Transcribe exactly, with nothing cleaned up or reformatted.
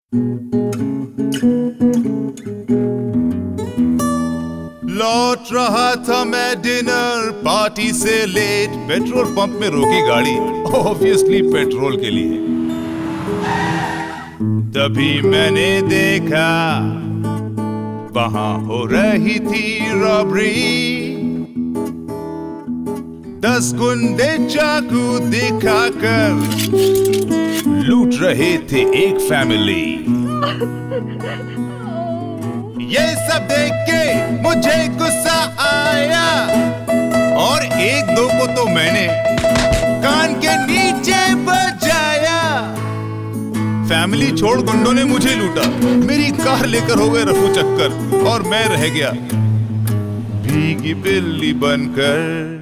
लौट रहा था मैं डिनर पार्टी से लेट, पेट्रोल पंप में रोकी गाड़ी, ऑब्वियसली पेट्रोल के लिए। तभी मैंने देखा वहां हो रही थी रॉबरी। दस गुंडे चाकू दिखाकर लूट रहे थे एक फैमिली। ये सब देख के मुझे गुस्सा आया और एक दो को तो मैंने कान के नीचे बजाया। फैमिली छोड़ गुंडों ने मुझे लूटा, मेरी कार लेकर हो गए रफू चक्कर और मैं रह गया भीगी बिल्ली बनकर।